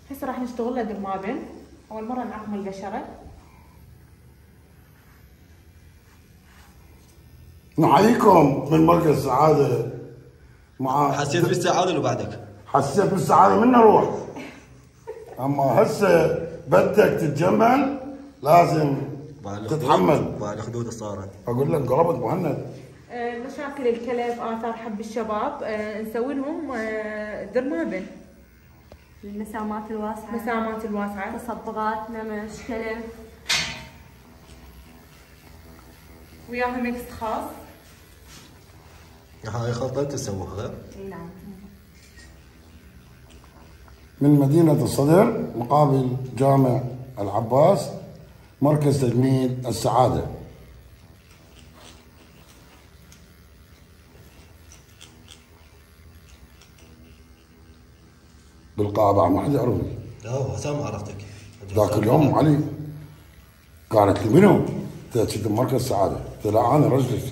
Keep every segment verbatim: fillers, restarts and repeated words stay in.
هسه راح نشتغل له درمابن. اول مره نعقم البشره. نحييكم من مركز سعاده. مع حسيت بالسعاده لو بعدك؟ حسيت بالسعاده من اروح. اما هسه بدك تتجمل لازم تتحمل. بعد الخدود صارت. اقول لك انقلبت مهند. آه، مشاكل الكلف، اثار حب الشباب، آه، نسوي لهم آه، درمابن. المسامات الواسعه، مسامات الواسعه، تصبغات، نمش، كلف، وياها ميكس خاص. هاي خلطه تسووها؟ اي نعم. من مدينه الصدر مقابل جامع العباس، مركز تجميل السعاده. بالقاعة ما حد يعرفني. لا حسام ما عرفتك. ذاك اليوم علي قالت لي منو؟ قلت له مركز سعاده. قلت لا انا رجلك.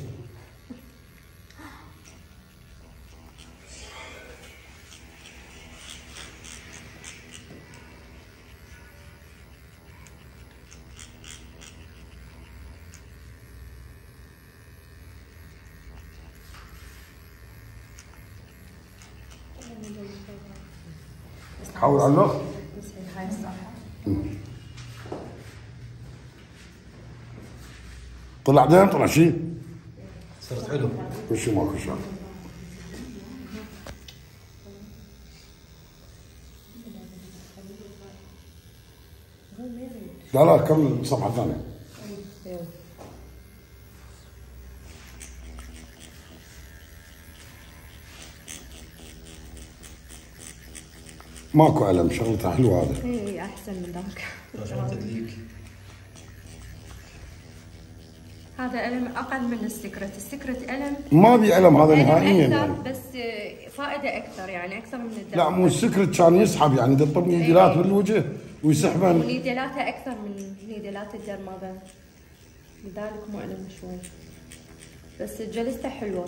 حاول على الاخ. هاي الصراحه طلع دين طلع شيء. صرت حلو. كل شيء ماكو شغل. لا لا كمل صفحه ثانيه. ماكو ألم، شغلتها حلوة هذا. اي احسن من ذاك. شلون تدليك؟ هذا ألم أقل من السكرت، السكرت ألم ما بي ألم هذا ألم نهائيا أكثر، يعني. بس فائدة أكثر يعني أكثر من الدواء. لا مو السكرت كان يسحب يعني يدطب نيدلات بالوجه ويسحبن. ونيدلاته أكثر من نيدلات الدرمابن، لذلك مؤلم شوي، بس جلسته حلوة.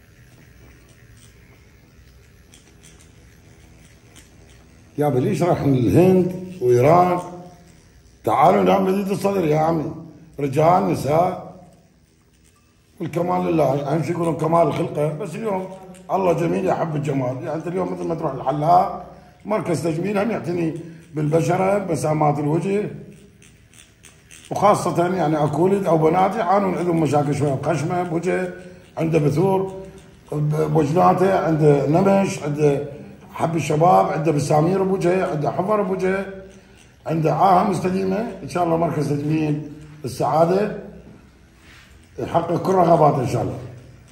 يابا ليش راح الهند وايران؟ تعالوا نعم مدينة الصدر يا عمي، رجال نساء والكمال لله. اهم شيء يقولون كمال الخلقه، بس اليوم الله جميل يحب الجمال. يعني انت اليوم مثل ما تروح الحلاق مركز تجميل هم يعتني بالبشره بسامات الوجه، وخاصه يعني اكو ولد او بنات يعانون عندهم مشاكل شويه بخشمه بوجهه، عنده بثور بوجناته، عنده نمش، عنده حب الشباب، عنده بسامير بوجهه، عنده حفر بوجهه، عنده عاهه مستديمه. ان شاء الله مركز تجميل السعاده يحقق كل رغباته ان شاء الله.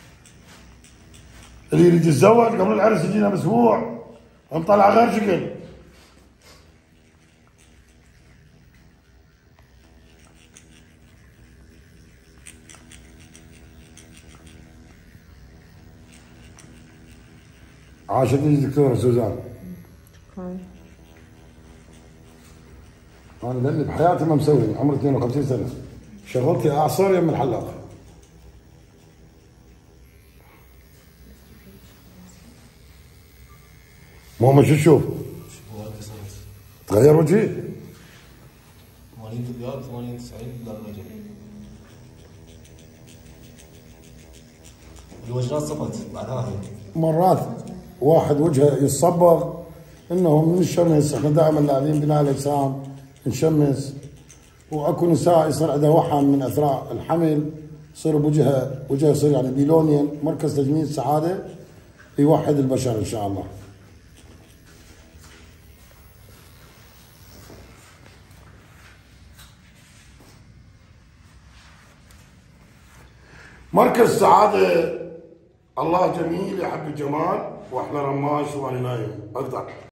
اللي يريد يتزوج قبل العرس يجينا باسبوع نطلع غير شكل. عاشتني دكتوره سوزان. شكرا. انا لاني بحياتي ما مسوي، عمري اثنين وخمسين سنه، شغلتي اعصر يم الحلاق. ماما شو تشوف؟ تغير وجهي؟ ثمانين ريال ثمانين تسعين للرجل. الوجهات صفت بعد هاي. مرات واحد وجهه يتصبغ انه من الشمس، احنا دائما لاعبين بناء الاجسام نشمس، واكو نساء يصير عندها وحم من اثراء الحمل يصير بوجهها وجهها يصير يعني بيلونيا. مركز تجميل السعاده يوحد البشر ان شاء الله. مركز سعاده الله جميل يحب الجمال، واحنا رماش وانا نايم اقطع.